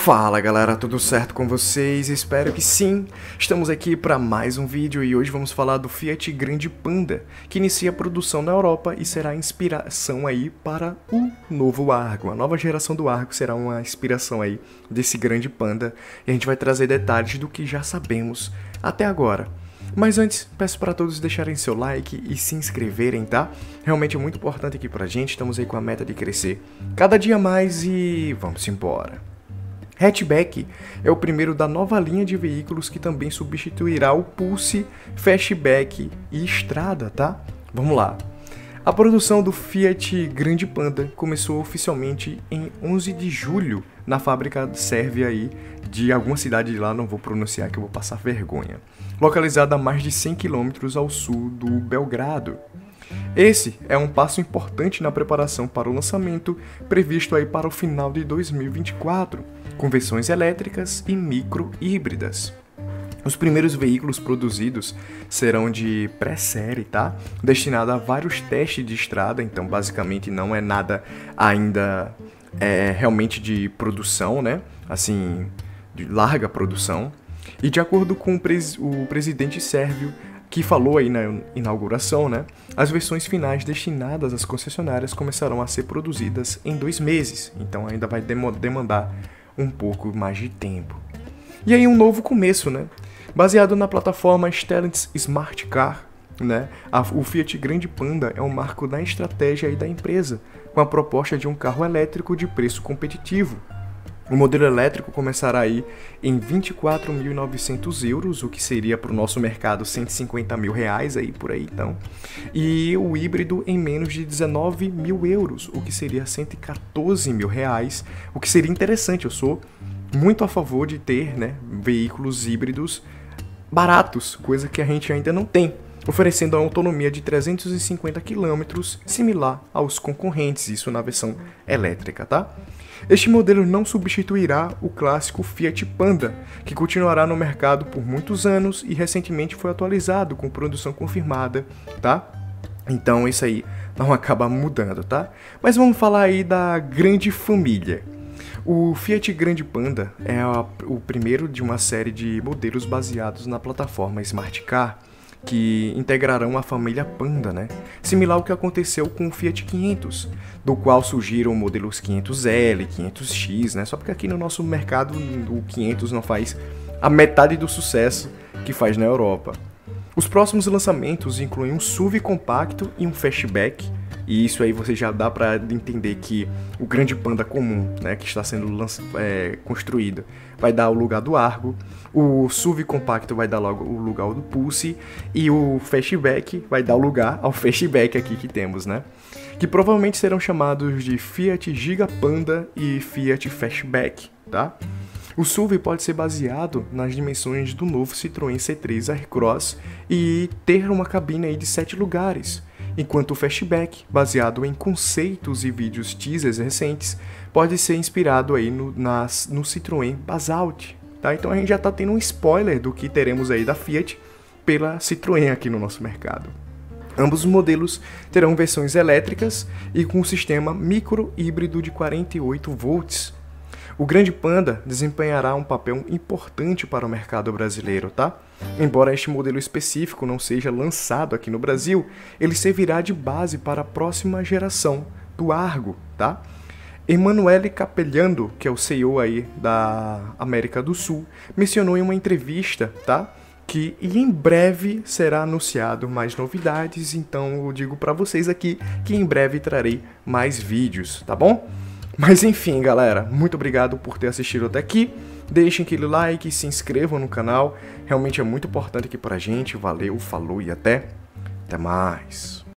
Fala galera, tudo certo com vocês? Espero que sim! Estamos aqui para mais um vídeo e hoje vamos falar do Fiat Grande Panda, que inicia a produção na Europa e será a inspiração aí para o novo Argo. A nova geração do Argo será uma inspiração aí desse Grande Panda e a gente vai trazer detalhes do que já sabemos até agora. Mas antes, peço para todos deixarem seu like e se inscreverem, tá? Realmente é muito importante aqui pra gente, estamos aí com a meta de crescer cada dia mais e vamos embora. Hatchback é o primeiro da nova linha de veículos que também substituirá o Pulse, Fastback e Strada, tá? Vamos lá. A produção do Fiat Grande Panda começou oficialmente em 11 de julho na fábrica sérvia aí de alguma cidade de lá, não vou pronunciar que eu vou passar vergonha, localizada a mais de 100 km ao sul do Belgrado. Esse é um passo importante na preparação para o lançamento previsto aí para o final de 2024, com versões elétricas e micro-híbridas. Os primeiros veículos produzidos serão de pré-série, tá? Destinado a vários testes de estrada, então basicamente não é nada ainda realmente de produção, né? Assim, de larga produção. E de acordo com o presidente sérvio, que falou aí na inauguração, né? As versões finais destinadas às concessionárias começarão a ser produzidas em 2 meses, então ainda vai demandar um pouco mais de tempo. E aí um novo começo, né? Baseado na plataforma Stellantis Smart Car, né? O Fiat Grande Panda é um marco da estratégia aí da empresa, com a proposta de um carro elétrico de preço competitivo. O modelo elétrico começará aí em 24.900 euros, o que seria para o nosso mercado 150 mil reais aí por aí então. E o híbrido em menos de 19 mil euros, o que seria 114 mil reais, o que seria interessante. Eu sou muito a favor de ter, né, veículos híbridos baratos, coisa que a gente ainda não tem, oferecendo a autonomia de 350 km, similar aos concorrentes, isso na versão elétrica, tá? Este modelo não substituirá o clássico Fiat Panda, que continuará no mercado por muitos anos e recentemente foi atualizado com produção confirmada, tá? Então isso aí não acaba mudando, tá? Mas vamos falar aí da grande família. O Fiat Grande Panda é o primeiro de uma série de modelos baseados na plataforma Smart Car, que integrarão a família Panda, né? Similar ao que aconteceu com o Fiat 500, do qual surgiram modelos 500L, 500X, né? Só porque aqui no nosso mercado o 500 não faz a metade do sucesso que faz na Europa. Os próximos lançamentos incluem um SUV compacto e um Fastback, e isso aí você já dá para entender que o Grande Panda comum, né, que está sendo construído, vai dar o lugar do Argo, o SUV compacto vai dar logo o lugar do Pulse e o Fastback vai dar o lugar ao Fastback aqui que temos, né? Que provavelmente serão chamados de Fiat Giga Panda e Fiat Fastback, tá? O SUV pode ser baseado nas dimensões do novo Citroën C3 Aircross e ter uma cabine aí de 7 lugares, enquanto o Fastback, baseado em conceitos e vídeos teasers recentes, pode ser inspirado aí no Citroën Basalt, tá? Então a gente já está tendo um spoiler do que teremos aí da Fiat pela Citroën aqui no nosso mercado. Ambos os modelos terão versões elétricas e com um sistema micro-híbrido de 48 volts. O Grande Panda desempenhará um papel importante para o mercado brasileiro, tá? Embora este modelo específico não seja lançado aqui no Brasil, ele servirá de base para a próxima geração do Argo, tá? Emanuele Capellando, que é o CEO aí da América do Sul, mencionou em uma entrevista, tá? Que em breve será anunciado mais novidades, então eu digo para vocês aqui que em breve trarei mais vídeos, tá bom? Mas enfim, galera, muito obrigado por ter assistido até aqui. Deixem aquele like, se inscrevam no canal. Realmente é muito importante aqui pra gente. Valeu, falou e até mais.